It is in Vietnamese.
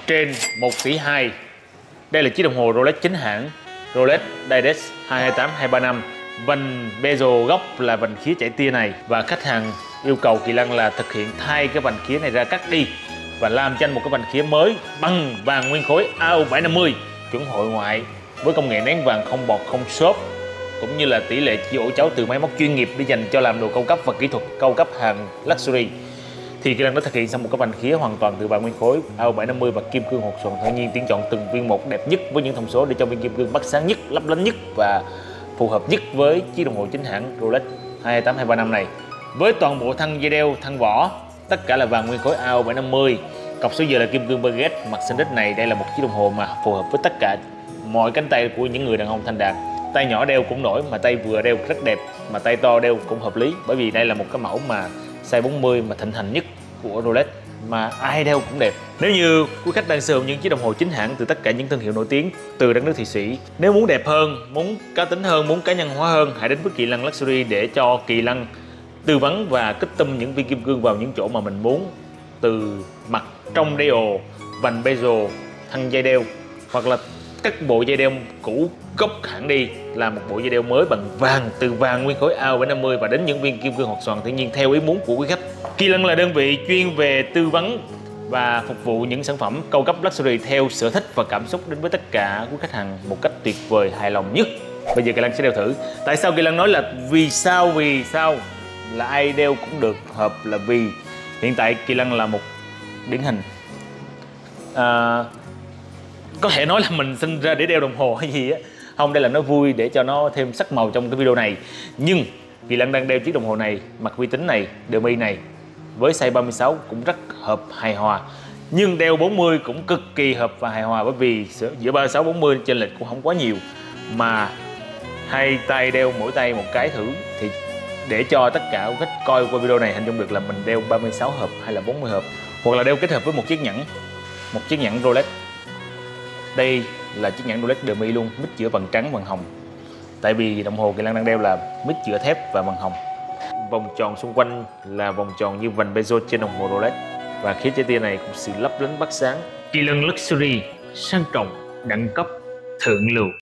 trên 1,2 tỷ. Đây là chiếc đồng hồ Rolex chính hãng Rolex Digest 228235. Vành bezel gốc là vành khía chảy tia này, và khách hàng yêu cầu Kỳ Lân là thực hiện thay cái vành khía này ra, cắt đi và làm cho anh một cái vành khía mới bằng vàng nguyên khối AU750 chuẩn hội ngoại với công nghệ nén vàng không bọt không xốp, cũng như là tỷ lệ chia ổ chấu từ máy móc chuyên nghiệp để dành cho làm đồ cao cấp và kỹ thuật cao cấp hàng luxury. Thì Kỳ Lân đã thực hiện xong một cái vành khía hoàn toàn từ vàng nguyên khối AU750 và kim cương hột xoàn tự nhiên, tuyển chọn từng viên một đẹp nhất với những thông số để cho viên kim cương bắt sáng nhất, lấp lánh nhất và phù hợp nhất với chiếc đồng hồ chính hãng Rolex 228235 này. Với toàn bộ thân dây đeo, thân vỏ tất cả là vàng nguyên khối AU750, cọc số giờ là kim cương baguette mặt xanh đích này. Đây là một chiếc đồng hồ mà phù hợp với tất cả mọi cánh tay của những người đàn ông thành đạt. Tay nhỏ đeo cũng nổi, mà tay vừa đeo rất đẹp, mà tay to đeo cũng hợp lý, bởi vì đây là một cái mẫu mà size 40 mà thịnh hành nhất của Rolex, mà ai đeo cũng đẹp. Nếu như quý khách đang sở hữu những chiếc đồng hồ chính hãng từ tất cả những thương hiệu nổi tiếng từ đất nước Thụy Sĩ, nếu muốn đẹp hơn, muốn cá tính hơn, muốn cá nhân hóa hơn, hãy đến với Kỳ Lân Luxury để cho Kỳ Lân tư vấn và custom những viên kim cương vào những chỗ mà mình muốn, từ mặt trong dial, vành bezel, thân dây đeo, hoặc là các bộ dây đeo cũ gốc hẳn đi, làm một bộ dây đeo mới bằng vàng, từ vàng nguyên khối AU750 và đến những viên kim cương hột xoàn tự nhiên theo ý muốn của quý khách. Kỳ Lân là đơn vị chuyên về tư vấn và phục vụ những sản phẩm cao cấp luxury theo sở thích và cảm xúc đến với tất cả quý khách hàng một cách tuyệt vời, hài lòng nhất. Bây giờ Kỳ Lân sẽ đeo thử. Tại sao Kỳ Lân nói là vì sao là ai đeo cũng được hợp, là vì hiện tại Kỳ Lân là một điển hình, có thể nói là mình sinh ra để đeo đồng hồ hay gì á, không, đây là nói vui để cho nó thêm sắc màu trong cái video này. Nhưng Kỳ Lân đang đeo chiếc đồng hồ này, mặt vi tính này, demi này với size 36 cũng rất hợp, hài hòa. Nhưng đeo 40 cũng cực kỳ hợp và hài hòa, bởi vì giữa 36 40 chênh lệch cũng không quá nhiều, mà hai tay đeo mỗi tay một cái thử, thì để cho tất cả khách coi qua video này hình dung được là mình đeo 36 hợp hay là 40 hợp, hoặc là đeo kết hợp với một chiếc nhẫn Rolex. Đây là chiếc nhẫn Rolex demi luôn, mix giữa vàng trắng vàng hồng, tại vì đồng hồ Kỳ Lân đang đeo là mix giữa thép và vàng hồng. Vòng tròn xung quanh là vòng tròn như vành bezel trên đồng hồ Rolex, và khía chảy tia này cũng sự lấp lánh bắt sáng. Kỳ Lân Luxury sang trọng, đẳng cấp, thượng lưu.